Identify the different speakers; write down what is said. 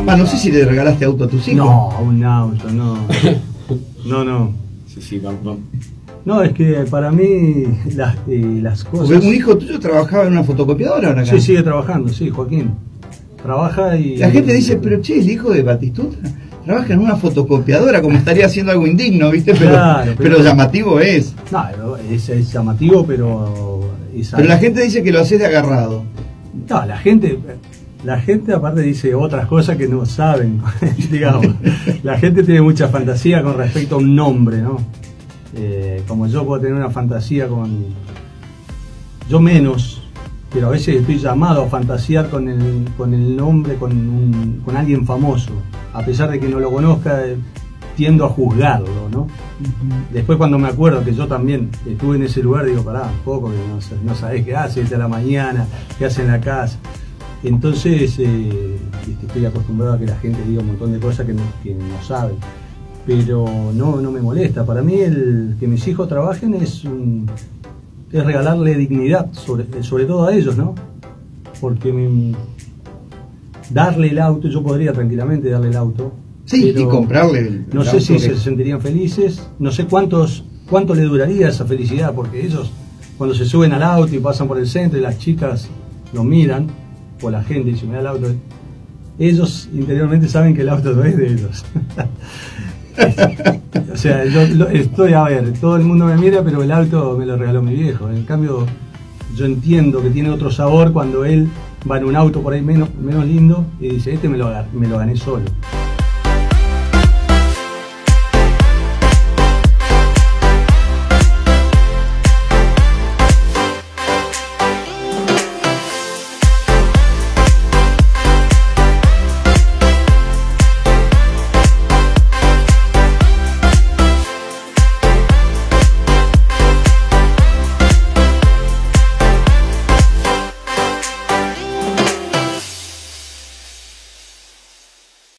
Speaker 1: Ah, no sé si le regalaste auto a tus hijos.
Speaker 2: No, un auto, no. No.
Speaker 3: Sí, no.
Speaker 2: No, es que para mí las cosas...
Speaker 1: Porque un hijo tuyo trabajaba en una fotocopiadora ahora acá.
Speaker 2: Sí, sigue trabajando, sí, Joaquín. Trabaja y...
Speaker 1: La gente dice, pero che, el hijo de Batistuta trabaja en una fotocopiadora, como estaría haciendo algo indigno, ¿viste? Pero llamativo es.
Speaker 2: No, es llamativo, pero...
Speaker 1: Pero la gente dice que lo haces de agarrado.
Speaker 2: No, la gente aparte dice otras cosas que no saben, digamos. La gente tiene mucha fantasía con respecto a un nombre, ¿no? Como yo puedo tener una fantasía con... Yo menos, pero a veces estoy llamado a fantasear con el nombre, con alguien famoso. A pesar de que no lo conozca, tiendo a juzgarlo, ¿no? Después cuando me acuerdo que yo también estuve en ese lugar, digo, pará, un poco, que no sabés qué hace desde la mañana, qué hace en la casa. Entonces, estoy acostumbrado a que la gente diga un montón de cosas que no saben. Pero no me molesta. Para mí el que mis hijos trabajen es regalarle dignidad, sobre todo a ellos, ¿no? Porque darle el auto, yo podría tranquilamente darle el auto.
Speaker 1: Sí, y comprarle el
Speaker 2: no sé si se sentirían felices, no sé cuánto le duraría esa felicidad, porque ellos cuando se suben al auto y pasan por el centro y las chicas lo miran, o la gente dice, mira el auto, ellos interiormente saben que el auto no es de ellos. O sea, yo estoy a ver, todo el mundo me mira, pero el auto me lo regaló mi viejo. En cambio, yo entiendo que tiene otro sabor cuando él va en un auto por ahí menos lindo y dice, este me lo gané solo.